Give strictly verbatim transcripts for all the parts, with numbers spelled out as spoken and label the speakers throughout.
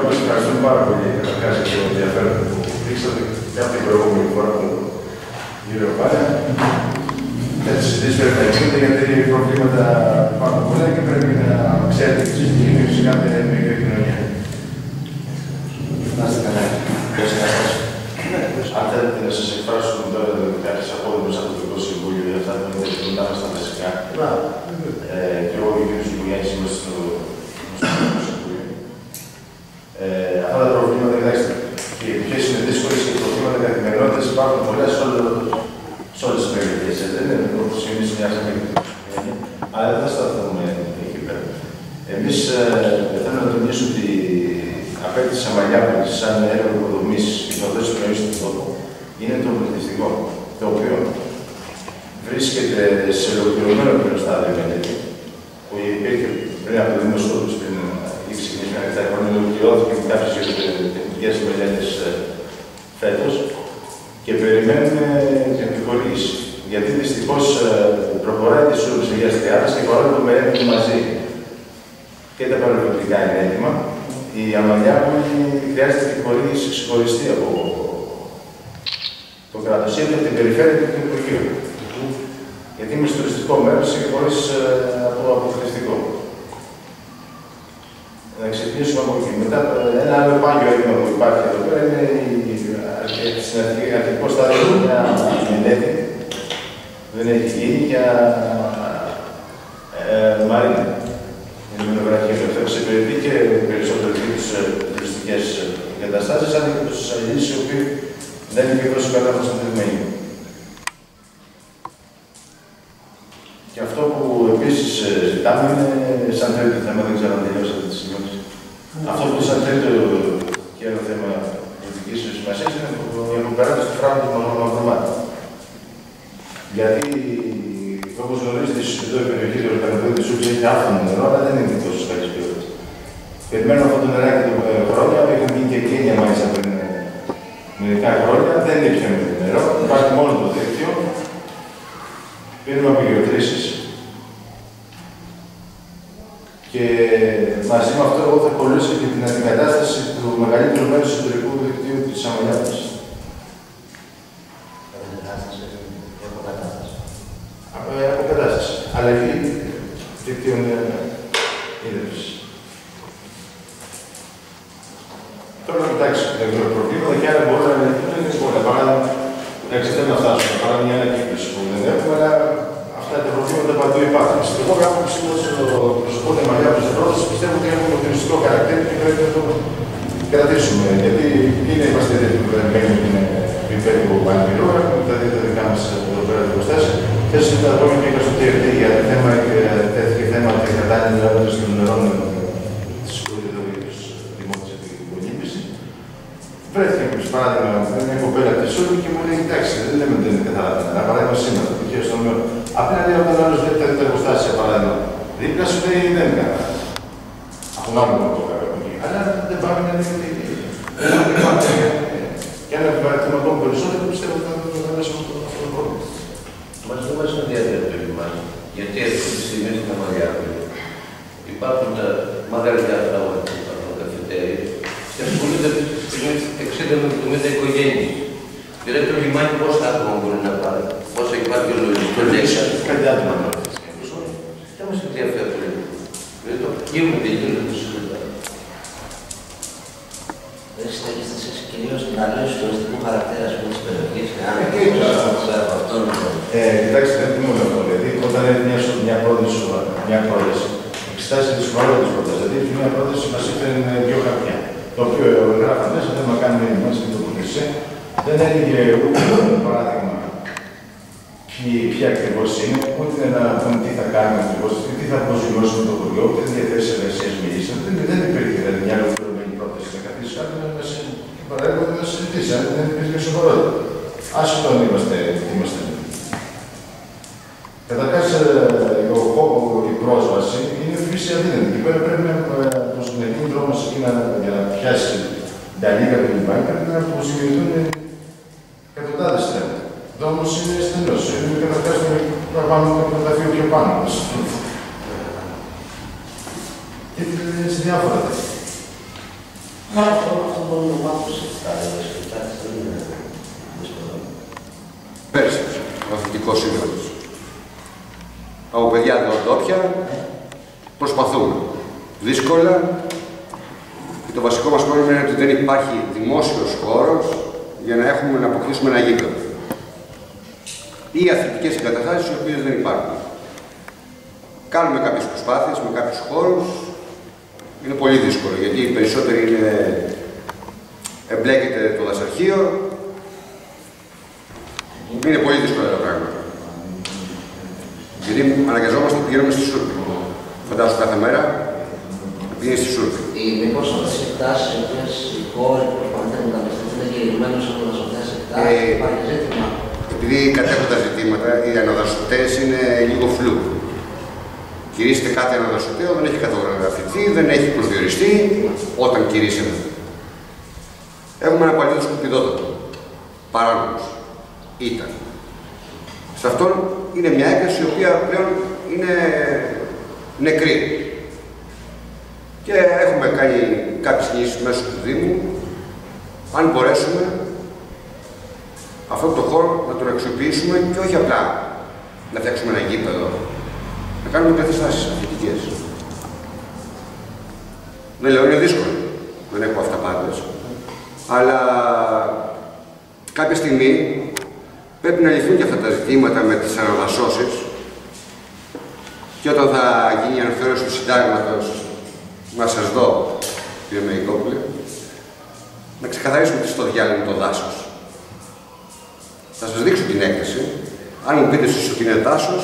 Speaker 1: σας ευχαριστούμε πάρα πολύ καταρχάς για το ενδιαφέρον που δείξατε και από την προηγούμενη φορά που γύρω πάλι. Έτσι, συζητήσεις πρέπει να γίνονται γιατί προβλήματα υπάρχουν πολλά και πρέπει να ξέρετε και εσείς τι γίνεται σε κάθε μικρή κοινωνία.
Speaker 2: Να είστε καλά. Αν θέλετε να σας εκφράσουμε τώρα κάποιες απόδομες από το Υπουργικό Συμβούλιο για αυτά που είναι τα στα βασικά. Και εγώ και ο κ. Υπουργιάννης είμαστε στο Υπουργικό Συμβούλιο. Αυτά τα προβλήματα, κοιτάξτε, οι επιχειρήσεις είναι δύσκολες και οι προβλήματα καθημερινότητας υπάρχουν πολλά σε όλες τις περιοχές. Δεν είναι όπως εμείς μια σακρική. Αλλά δεν θα σταθούμε εκεί πέρα. Εμείς θέλω να τονίσω ότι απέκτηση Αμαλιάπολης σαν έργο υποδομής και να δώσει πνοή στον τόπο είναι το πολιτιστικό, το οποίο βρίσκεται σε ολοκληρωμένο πλέον στάδιο μελέτη, που υπήρχε πριν από το δημοσιογράφο πριν είχε ξεκινήσει με επτά χρόνια, ολοκληρώθηκε με κάποιες τεχνικές μελέτες φέτος και περιμένουμε την επιχορήγηση. Γιατί δυστυχώς προχωράει τη σούρμηση για τριάδας και παρόλο που μελέτη μαζί και τα παρελθοντικά είναι έτοιμα, η Αμαλιάπολη χρειάζεται επιχορήγηση ξεχωριστή από το κράτος ή από την περιφέρεια και το Υπουργείο. Γιατί είμαι στο τουριστικό μέρος και χωρίς από το αποκλειστικό. Να ξεκινήσουμε από εκεί. Μετά, ένα άλλο πάγιο έτοιμο που υπάρχει εδώ πέρα είναι στην αρχικό στάδιο μια μελέτη που δεν έχει γίνει για Μαρίνα. Είναι μια βραχία που θα εξυπηρετεί και περισσότερο τις τουριστικές εγκαταστάσεις, αλλά και τους Αγγλίους οι οποίοι δεν είναι και τόσο καλά προστατευμένοι. Και αυτό που επίσης ζητάμε είναι σαν τρίτο θέμα, δεν ξέρω αν τελειώσατε τη σημειώση. Αυτό που σαν τρίτο και ένα θέμα πολιτικής σημασίας είναι η αποπεράτωση του φράγματος των μαυρομάτων. Γιατί, όπως γνωρίζετε, εδώ η περιοχή του Ορκανοπέδου της Σούξης έχει άφθονο νερό, αλλά δεν είναι τόσο καλής ποιότητας. Περιμένουμε αυτό το νεράκι του χρόνια, έχουν γίνει και κλίνια μάλιστα πριν μερικά χρόνια, δεν είναι πια με νερό, υπάρχει μόνο το δίκτυο. Πήραμε απογειοτρήσεις και μαζί με αυτό εγώ θα ακολουθήσω και την αντικατάσταση του μεγαλύτερου μέρους του εσωτερικού δικτύου της Αμαλιάπολης. Αποκατάσταση. Αλλαγή δικτύων ίδρυυσης. Τώρα να κοιτάξω τα προβλήματα και άλλα μπορούν να λυθούν, δεν είναι πολλά. Παράδειγμα, εντάξει, δεν θα φτάσουμε παρά μια ανακύκλωση που δεν έχουμε, αλλά αυτά τα προβλήματα παντού υπάρχουν. Στην εγώ άποψη ως προσωπικό του Αμαλιάπολης Ευρώπης πιστεύω ότι έχουμε το τουριστικό χαρακτήρα και πρέπει να το κρατήσουμε. Γιατί είναι είμαστε διαδικασμένοι με την επίπεδο Πανεπιστημίου, έχουμε τα δικά μας εδώ πέρα εργοστάσια. Χθες ήταν το πρώτο πήγα στο τι αρ τι για το θέμα και τέθηκε θέμα τη κατάλληλη ερώτηση των νερών τη σχολής δημόσια και την υπολείπηση. Βρέθηκε κάποιο παράδειγμα με μια κοπέλα από τη Σούρμη και μου λέει: εντάξει, δεν λέμε ότι δεν είναι καθαρά τα νερά. Παράδειγμα σήμερα, το τυχαίο στο νερό. Απλά λέει όταν άλλο βλέπει τα εργοστάσια παράδειγμα. Δίπλα σου λέει δεν είναι καθαρά. Αυτό να μην το κάνω από εκεί. Αλλά δεν πάμε να δούμε τι είναι. Και αν επιβαρυνθούμε ακόμη περισσότερο, πιστεύω ότι θα το περάσουμε αυτό το πρόβλημα.
Speaker 3: Μας δεν μας ενδιαφέρει το λιμάνι, γιατί αυτή τη στιγμή στην Αμαλιάπολη υπάρχουν τα μαγαζιά αυτά που υπάρχουν καφετέρια και ασχολούνται αυτή τη στιγμή εξήντα με εβδομήντα οικογένειες. Δηλαδή το λιμάνι πόσα άτομα μπορεί να πάρει, πόσα υπάρχει ο λογιστικό έξι, πέντε άτομα να πάρει. Δεν μας ενδιαφέρει το λιμάνι. Δηλαδή το γίνουμε και γίνουμε το συζητάμε.
Speaker 4: Δεν στέκεστε εσείς κυρίως στην αλλαγή του τουριστικού χαρακτήρα της περιοχής και αν
Speaker 1: κοιτάξτε, δεν είναι μόνο αυτό. Δηλαδή, όταν είναι μια, μια πρόταση, μια πρόταση, εξετάζει τη σοβαρότητα της πρότασης. Δηλαδή, μια πρόταση μας έφερε δύο χαρτιά. Το οποίο γράφει μέσα, δεν μα κάνει μήνυμα στην τοποθεσία. Δεν έλεγε ούτε παράδειγμα ποια ακριβώς είναι, ούτε να πούμε τι θα κάνουμε ακριβώς, τι θα αποζημιώσουμε το χωριό, ούτε διαθέσεις εργασίας μιλήσαμε. Δεν, δεν υπήρχε δηλαδή μια ολοκληρωμένη πρόταση να καθίσει κάποιο να μας παράδειγμα να συζητήσει, αν δεν υπήρχε σοβαρότητα. Άσχετο αν είμαστε, είμαστε. Καταρχάς, η πρόσβαση είναι φύση αδύνατη. Εκεί πέρα πρέπει να προσυνεχθεί δρόμος για να πιάσει τα λίγα του λιμάνι, πρέπει να αποζημιωθούν εκατοντάδες θέματα. Ο δρόμος είναι στενός. Είναι καταρχάς να πάμε το ταφείο πιο πάνω μας. Και σε διάφορα τέτοια.
Speaker 4: Αυτό μπορεί να μάθω σε αυτά, δεν είναι δύσκολο.
Speaker 5: Πέρσι, ο αθλητικός σύμβουλος. Από παιδιά ντόπια προσπαθούμε. Δύσκολα. Και το βασικό μας πρόβλημα είναι ότι δεν υπάρχει δημόσιος χώρος για να έχουμε να αποκτήσουμε ένα γήπεδο. Ή αθλητικές εγκαταστάσεις οι οποίες δεν υπάρχουν. Κάνουμε κάποιες προσπάθειες με κάποιους χώρους. Είναι πολύ δύσκολο γιατί οι περισσότεροι είναι... εμπλέκεται το δασαρχείο. Είναι πολύ δύσκολα τα πράγματα. Γιατί αναγκαζόμαστε να πηγαίνουμε στη Σούρπη. Φαντάζομαι κάθε μέρα να πηγαίνει στη Σούρπη.
Speaker 4: Μήπως αυτές οι εκτάσεις, οι οποίες οι χώροι που προσπαθείτε να μεταφερθούν είναι γεγραμμένες από αυτές οι εκτάσεις, υπάρχει ζήτημα.
Speaker 5: Επειδή κατέχουν τα ζητήματα, οι αναδασωτές είναι λίγο φλού. Κηρύσσεται κάτι αναδασωτέο, δεν έχει καταγραφηθεί, δεν έχει προσδιοριστεί όταν κηρύσσεται. Έχουμε ένα παλιό σκουπιδότατο. Παράνομος. Ήταν. Σε αυτόν είναι μια έκθεση η οποία πλέον είναι νεκρή. Και έχουμε κάνει κάποιες κινήσεις μέσω του Δήμου, αν μπορέσουμε αυτόν τον χώρο να τον αξιοποιήσουμε και όχι απλά να φτιάξουμε ένα γήπεδο, να κάνουμε εγκαταστάσεις αθλητικές. Δεν λέω, είναι δύσκολο, δεν έχω αυταπάτες, αλλά κάποια στιγμή πρέπει να λυθούν και αυτά τα ζητήματα με τις αναδασώσεις και όταν θα γίνει η αναθεώρηση του συντάγματος, να σας δω, κύριε Μεϊκόπουλε, να ξεκαθαρίσουμε τι στο διάλειμμα το δάσος. Θα σας δείξω την έκθεση. Αν μου πείτε εσείς ότι είναι δάσος,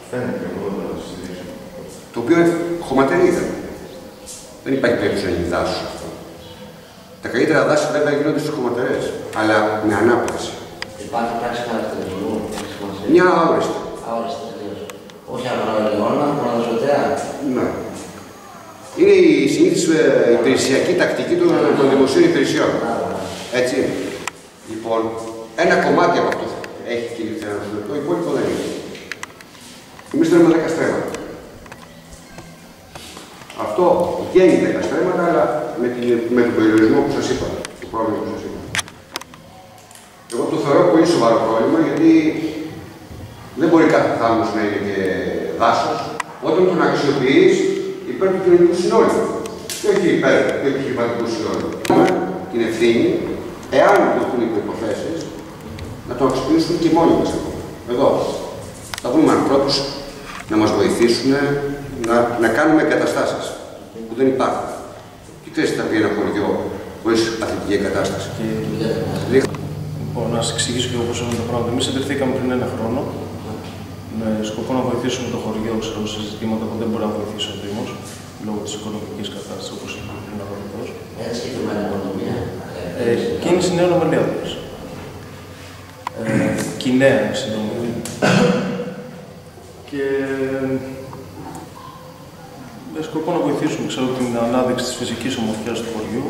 Speaker 5: το οποίο είναι χωματερίδα. Δεν υπάρχει περίπτωση να γίνει δάσος αυτό. Τα καλύτερα δάση βέβαια γίνονται στις χωματερές, αλλά με ανάπτυξη.
Speaker 4: Υπάρχει πράξη χαρακτηρισμού.
Speaker 5: Μια αόριστη.
Speaker 4: Αόριστη τελείως. Όχι αγροελαιώνα, μοναδοσωτέα.
Speaker 5: Ναι. Είναι η συνήθις υπηρεσιακή τακτική των, των δημοσίων υπηρεσιών. Έτσι. Λοιπόν, ένα κομμάτι από αυτό έχει κηρυχθεί ένα αναδοσωτικό, το υπόλοιπο δεν είναι. Εμείς θέλουμε δέκα στρέμματα. Αυτό βγαίνει δέκα στρέμματα, αλλά με, την, με τον περιορισμό που σας είπα. Το πρόβλημα που σας είπα. Εγώ το θεωρώ πολύ σοβαρό πρόβλημα, γιατί δεν μπορεί κάθε θάλαμος να είναι και δάσος, όταν τον αξιοποιείς υπέρ του κοινωνικού συνόλου. Και όχι υπέρ του επιχειρηματικού συνόλου. Έχουμε την ευθύνη, εάν δοθούν οι προϋποθέσεις, να το αξιοποιήσουμε και μόνοι μας εδώ. Εδώ. Θα βρούμε ανθρώπους να μας βοηθήσουν να, να κάνουμε εγκαταστάσεις που δεν υπάρχουν. Τι ξέρεις τι θα πει ένα χωριό χωρίς αθλητική εγκατάσταση.
Speaker 6: Λοιπόν, να σας εξηγήσω και εγώ πώς είναι το πράγμα. Εμείς εντρηθήκαμε πριν ένα χρόνο με σκοπό να βοηθήσουμε το χωριό ξέρω, σε ζητήματα που δεν μπορεί να βοηθήσει ο Δήμος λόγω της οικονομικής κατάστασης όπως είπε πριν ο Δήμος.
Speaker 4: Έτσι συγκεκριμένα οικονομία.
Speaker 6: Ε, κίνηση νέων ομιλιάδες. Ε, Κοινέα, συγγνώμη. Και με σκοπό να βοηθήσουμε ξέρω, την ανάδειξη της φυσικής ομορφιάς του χωριού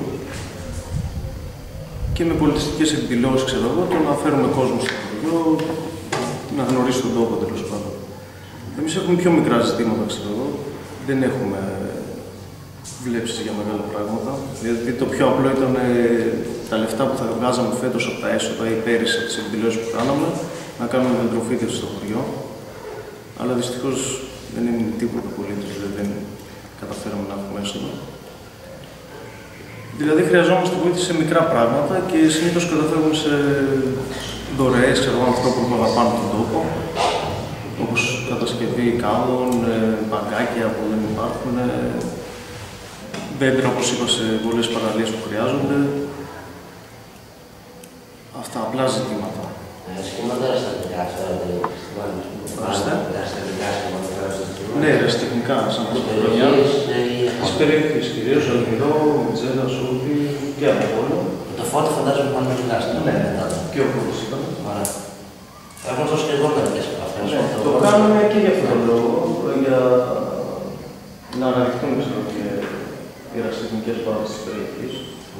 Speaker 6: και με πολιτιστικές εκδηλώσεις, ξέρω εγώ, το να φέρουμε κόσμο στο χωριό, να γνωρίσει τον τόπο τέλος πάντων. Εμείς έχουμε πιο μικρά ζητήματα, ξέρω εγώ. Δεν έχουμε βλέψεις για μεγάλα πράγματα. Δηλαδή το πιο απλό ήταν ε, τα λεφτά που θα βγάζαμε φέτος από τα έσοδα ή πέρυσι από τις εκδηλώσεις που κάναμε, να κάνουμε δεντροφύτευση στο χωριό. Αλλά δυστυχώς δεν είναι τίποτα πολίτες, δηλαδή δεν καταφέραμε να έχουμε έσοδα. Δηλαδή χρειαζόμαστε βοήθεια σε μικρά πράγματα και συνήθως καταφέρουμε σε δωρεές, ξέρω αυτό που αγαπάνε τον τόπο, όπως κατασκευή κάδων, μπαγκάκια που δεν υπάρχουν, δέντρα, όπως είπα, σε πολλές παραλίες που χρειάζονται. Αυτά απλά ζητήματα.
Speaker 4: Σχήματα ραστατικά, αυτά τα
Speaker 6: Ναι, ραστατικά, σαν τα σπουδαία. Τις περιοχές, κυρίως Αλμυρό, Μιτζέλα, Σούρπη και από όλο.
Speaker 4: Το φόρτι φαντάζομαι πάνε με τουλάχιστον.
Speaker 6: Ναι, και ο πρώτος είπαμε.
Speaker 4: Ωραία. Έχουμε τόσο και εγώ μερικές από αυτές.
Speaker 6: Το κάνουμε και για αυτόν τον λόγο, για να αναδειχθούν και οι ραστατικές βάσεις της περιοχής.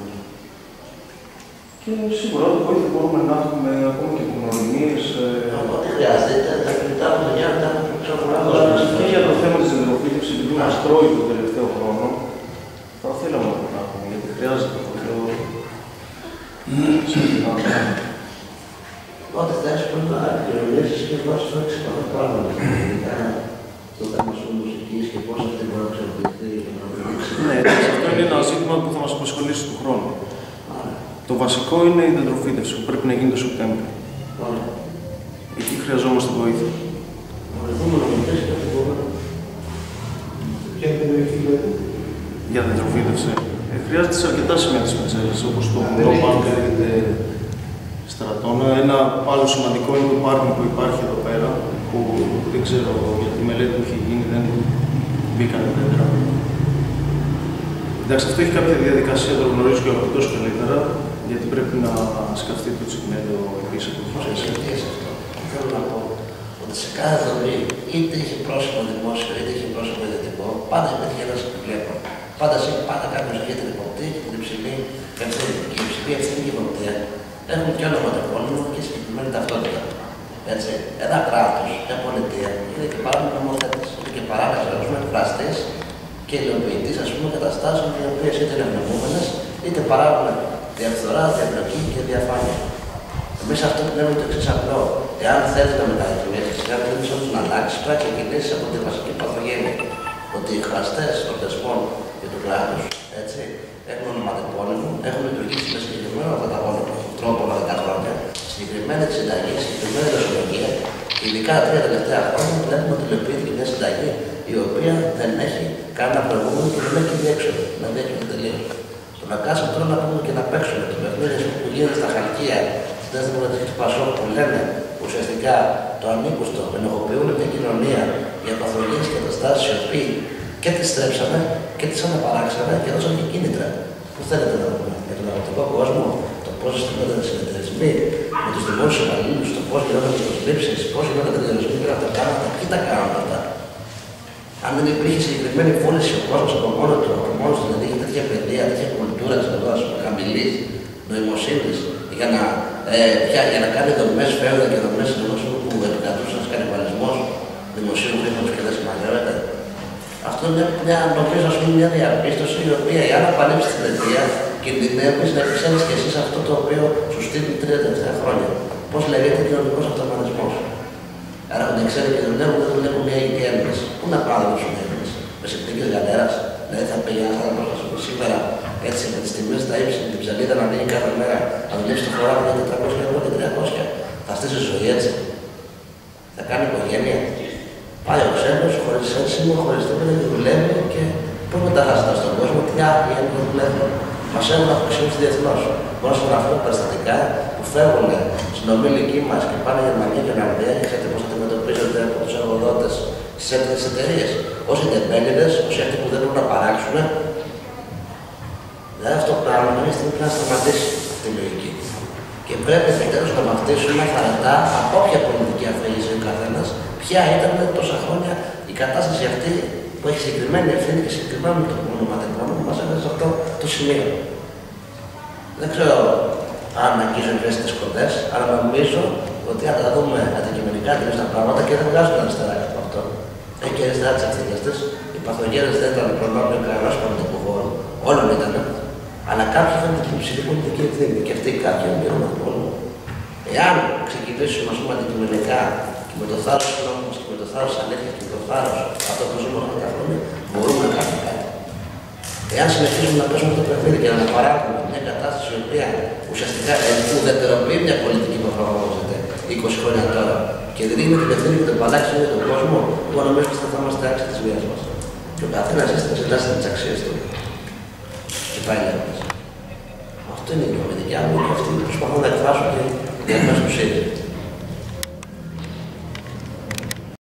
Speaker 6: Και σίγουρα το βοήθεια μπορούμε να έχουμε ακόμα και γνωριμίες.
Speaker 4: Ό,τι χρειάζεται, τα κριτά από το Γιάννη τα έχουμε
Speaker 6: αλλά και για το θέμα της δεντροφύτευσης, επειδή μας τρώει τον τελευταίο χρόνο, θα θέλαμε να το κάνουμε, γιατί χρειάζεται. πιο σχετικά.
Speaker 4: Ό,τι θες πρέπει να κοινωνήσεις και πώς θα εξυπηρετήσεις πράγματα. Ειδικά στο θέμα σου μουσικής και πώς αυτή μπορεί να αξιοποιηθεί και να δείξει.
Speaker 6: Ναι, αυτό είναι ένα ζήτημα που θα μας απασχολήσει του χρόνου. Το βασικό είναι η δεντροφύτευση που πρέπει να γίνει το Σεπτέμβριο. Εκεί χρειαζόμαστε βοήθεια. Για δεντροφύτευση. Ε, χρειάζεται σε αρκετά σημεία της Μετσέλης, όπως το Global Στρατόνα. Ένα άλλο σημαντικό είναι το πάρκινγκ που υπάρχει εδώ πέρα, που δεν ξέρω για τη μελέτη που έχει γίνει, δεν μπήκαν δέντρα. Εντάξει, αυτό έχει κάποια διαδικασία, το γνωρίζω και ο Αγαπητός καλύτερα, γιατί πρέπει να σκαφτεί το τσιγμένο επίσης από το
Speaker 4: χωρί. Θέλω να πω ότι σε κάθε δομή, είτε είχε πρόσωπο δημόσιο, είτε είχε πρόσωπο ιδιωτικό, πάντα υπήρχε ένας επιπλέον. Πάντα, πάντα κάποιος είχε την υποπτή και την υψηλή ευθύνη. Και η υψηλή ευθύνη και η υποπτία έχουν και ονοματεπώνυμο και συγκεκριμένη ταυτότητα. Έτσι, ένα κράτος, μια πολιτεία, είναι και παράλληλα νομοθέτης, είναι και παράλληλα εκφραστής και υλοποιητής, ας πούμε, καταστάσεων οι οποίες είτε είναι ευνοούμενες, είτε παράγουν διαφθορά, διαπλοκή και διαφάνεια. Εμείς αυτό που λέμε το εξής απλό. Εάν θέλεις να μεταρρυθμίσεις, εάν θέλεις όμως να αλλάξεις, πρέπει να ξεκινήσεις από τη βασική παθογένεια. Ότι οι χραστές των θεσμών και του κράτους, έτσι, έχουν ονοματεπώνυμο, έχουν λειτουργήσει με συγκεκριμένο τρόπο όλα τα χρόνια, συγκεκριμένη συνταγή, συγκεκριμένη δοσολογία. Ειδικά τα τρία τελευταία χρόνια βλέπουμε ότι υλοποιείται μια συνταγή η οποία δεν έχει κανένα προηγούμενο και δεν έχει διέξοδο. Δηλαδή έχει τελείω. Το να κάτσουμε τώρα να πούμε και να παίξουμε το παιχνίδι που γίνεται στα χαλκία, στις δημοκρατικές του Πασόκ που λένε ουσιαστικά το ανήκουστο ενοχοποιούν μια κοινωνία για παθολογικές καταστάσεις οι οποίοι και τις στρέψαμε και τις αναπαράξαμε και έδωσαν και κίνητρα. Πού θέλετε να πούμε, για τον αγροτικό κόσμο, το πώς στείνονται οι συνεταιρισμοί με τους δημόσιους υπαλλήλους, το πώς γίνονται οι προσλήψεις, πώς γίνονται τα διαδρομικά και αυτά τα πράγματα, ποιοι τα κάνουν αυτά. Αν δεν υπήρχε συγκεκριμένη βούληση ο κόσμος από μόνο του, από μόνο του, δηλαδή είχε τέτοια παιδεία, τέτοια κουλτούρα της εδώ, χαμηλής νοημοσύνης, για να, ε, για, για να κάνει δομές φεύγα και δομές δημοσίου που επικρατούσαν ένας κανιβαλισμός δημοσίου χρήματος και δεν συμμαζεύεται. Αυτό είναι μια, νομίζω, ας πούμε, μια διαπίστωση η οποία, εάν απαλείψει την παιδεία, κινδυνεύει να επισέλθει και εσύ αυτό το οποίο σου στείλει τρία τελευταία χρόνια. Πώς λέγεται κοινωνικός αυτοματισμός. Άρα, όταν ξέρει και δουλεύουν, δεν δουλεύουν μια ίδια Έλληνες. Πού να πάμε να δουλεύουν Έλληνες, με συνθήκες γαλέρας, δηλαδή θα πήγαινε ένα άνθρωπο σήμερα έτσι με τις τιμές τα ύψη, την ψαλίδα να ανοίγει κάθε μέρα, να δουλεύει στο χωράφι για τετρακόσια ευρώ και τριακόσια. Θα στήσει ζωή έτσι. Θα κάνει οικογένεια. Πάει ο ξένος, χωρίς ένσημο, χωρίς τίποτα και δουλεύει και πώς μετά θα ζητά στον κόσμο, τι άλλοι δεν δουλεύουν. Μας έχουν αποξιώσει διεθνώς. Μόνο στον αυτό περιστατικά που φεύγουν στην ομίλικοί μας και πάνε Γερμανία και Ολλανδία και ξέρετε πώς αντιμετωπίζονται από τους εργοδότες στις έντονες εταιρείες. Όσοι τεμπέληδες, όσοι αυτοί που δεν μπορούν να παράξουν. Δηλαδή αυτό το πράγμα είναι στιγμή πρέπει να σταματήσει αυτή η λογική. Και πρέπει επιτέλους να μαθήσουμε χαρακτά από όποια πολιτική αφήγησε ο καθένας, ποια ήταν τόσα χρόνια η κατάσταση αυτή που έχει συγκεκριμένη ευθύνη και συγκεκριμένο το ονοματεπώνυμο που μας έφερε σε αυτό το σημείο. Δεν ξέρω αν αγγίζω ευαίσθητες κοντές, αλλά νομίζω ότι αν τα δούμε αντικειμενικά τελείως τα πράγματα και δεν βγάζουν αριστερά από αυτό. Έχει και αριστερά τις ευθύνες της. Οι παθογένειες δεν ήταν προνόμιο κανένας πολιτικού χώρου, όλων ήταν. Αλλά κάποιοι είχαν την υψηλή πολιτική ευθύνη και αυτοί κάποιοι είναι γύρω από όλο. Εάν ξεκινήσουμε ας πούμε αντικειμενικά και με το θάρρος του νόμου μας και με το θάρρος της αλήθειας και με το θάρρος αυτό που ζούμε αυτά τα χρόνια, μπορούμε να κάνουμε κάτι. Εάν συνεχίσουμε να παίζουμε το παιχνίδι και να αναπαράγουμε μια κατάσταση η οποία ουσιαστικά ουδετεροποιεί μια πολιτική που εφαρμόζεται είκοσι χρόνια τώρα και δίνει την ευθύνη και τον παλάκι για τον κόσμο, εγώ νομίζω ότι θα είμαστε άξιοι της βίας μας. Και ο καθένας θα εξετάσει τις αξίες του. Και πάει λέγοντας. Αυτό είναι η δικιά μου και αυτή που προσπαθώ να εκφράσω και για μέσα του ΣΥΡΙΖΑ.